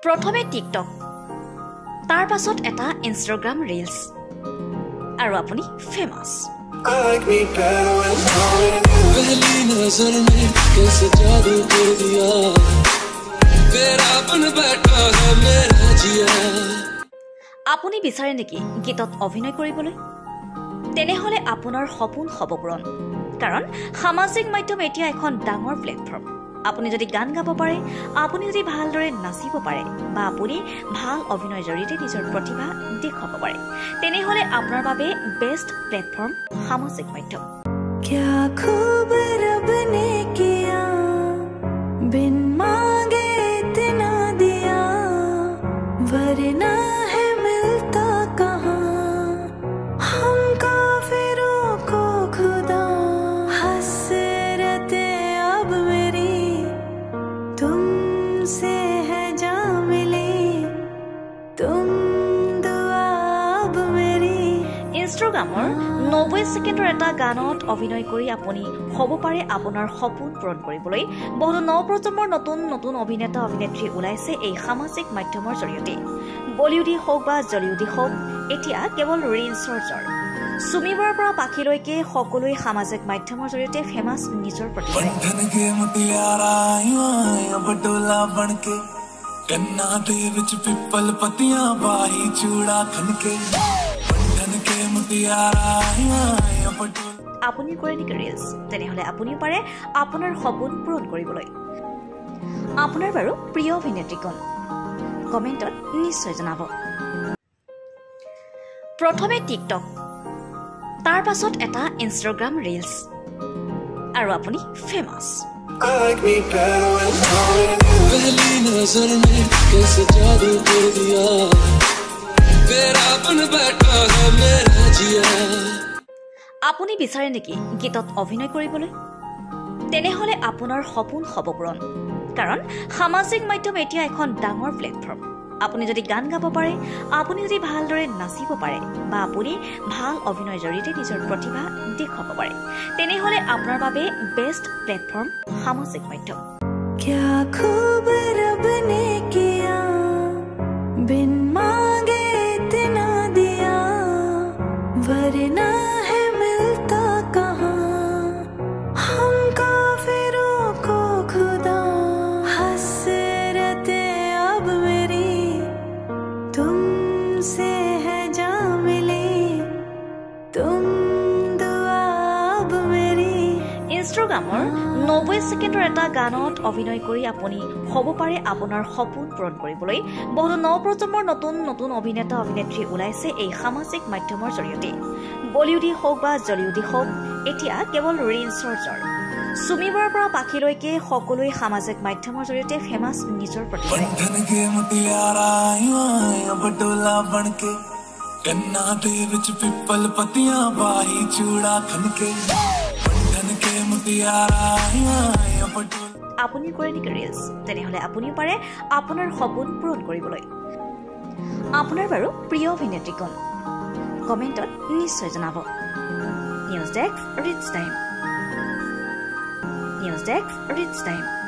প্ৰথমে টিকটক, তাৰ পাছত এটা ইনষ্টাগ্ৰাম ৰিলছ, আৰু আপুনি ফেমাছ। আপুনি বিচাৰে নেকি গীতত অভিনয় কৰিবলৈ? তেনেহলে আপোনাৰ সপোন হ'ব পূৰণ, কাৰণ সামাজিক মাধ্যম এতিয়া এখন ডাঙৰ প্লেটফৰ্ম। আপুনি যদি গান গাব পাৰে, আপুনি যদি ভালদৰে নাচিব পাৰে, বা আপুনি ভাল অভিনয়ৰ জৰিয়তে নিজৰ প্ৰতিভা দেখুৱাব পাৰে, তেনেহলে আপোনাৰ বাবে বেষ্ট প্লেটফৰ্ম সামাজিক মাধ্যম। क्या खूब रब ने किया, बिन मांगे इतना दिया, वरना है मिलता कहाँ हम काफिरों को खुदा। हसरतें अब मेरी तुमसे है जा मिली, तुम दुआ अब मेरी। ইনষ্টাগ্ৰামৰ 90 ছেকেণ্ডৰ এটা গানত অভিনয় কৰি আপুনি হ'ব পাৰে আপোনাৰ সপোন পূৰণ কৰিবলৈ। বহু নৱপ্ৰজন্মৰ নতুন নতুন অভিনেতা অভিনেত্ৰী ওলাইছে এই সামাজিক মাধ্যমৰ জৰিয়তে। বলিউডি হওক বা জলিউডি হওক, এতিয়া কেৱল ৰিলছৰ জৰ। চুমিবৰৰ পৰা পাখিলৈকে সকলোৱে সামাজিক মাধ্যমৰ জৰিয়তে ফেমাছ নিজৰ প্ৰতিভা। আপুনি কৰে নেকি ৰিলছ? তেনেহলে আপুনিও পাৰে আপোনাৰ সপোন পূৰণ কৰিবলৈ। আপোনাৰ বাৰু প্ৰিয় অভিনেত্ৰী কোন? কমেণ্টত নিশ্চয় জনাব। প্ৰথমে টিকটক, তাৰ পাছত এটা ইনষ্টাগ্ৰাম ৰিলছ, আৰু আপুনি ফেমাছ। আপুনি বিচাৰে নেকি গীতত অভিনয় কৰিবলৈ? তেনেহলে আপোনাৰ সপোন হ'ব পূৰণ, কাৰণ সামাজিক মাধ্যম এতিয়া এখন ডাঙৰ প্লেটফৰ্ম। আপুনি যদি গান গাব পাৰে, আপুনি যদি ভালদৰে নাচিব পাৰে, বা আপুনি ভাল অভিনয়ৰ জৰিয়তে নিজৰ প্ৰতিভা দেখুৱাব পাৰে, তেনেহলে আপোনাৰ বাবে বেষ্ট প্লেটফৰ্ম সামাজিক মাধ্যম। क्या खूब रब ने किया, बिन मांगे इतना दिया, वरना है मिलता कहाँ हम काफिरों को खुदा। हसरतें अब मेरी तुमसे है जा मिली, तुम दुआ अब मेरी। ইনষ্টাগ্ৰামৰ 90 ছেকেণ্ডৰ এটা গানত অভিনয় কৰি আপুনি হ'ব পাৰে আপোনাৰ সপোন পূৰণ কৰিবলৈ। বহু নৱপ্ৰজন্মৰ নতুন নতুন অভিনেতা অভিনেত্ৰী ওলাইছে এই সামাজিক মাধ্যমৰ জৰিয়তে। বলিউডি হওক বা জলিউডি হওক, এতিয়া কেৱল ৰিলছৰ জৰ। চুমিবৰৰ পৰা পাখিলৈকে সকলোৱে সামাজিক মাধ্যমৰ জৰিয়তে ফেমাছ নিজৰ প্ৰতিভা। আপুনি কৰে নেকি ৰিলছ? তেনেহলে আপুনিও পাৰে আপোনাৰ সপোন পূৰণ কৰিবলৈ। আপোনাৰ বাৰু প্ৰিয় অভিনেত্ৰী কোন? কমেণ্টত নিশ্চয় জনাব। নিউজ ডেস্ক ৰিটছ টাইম।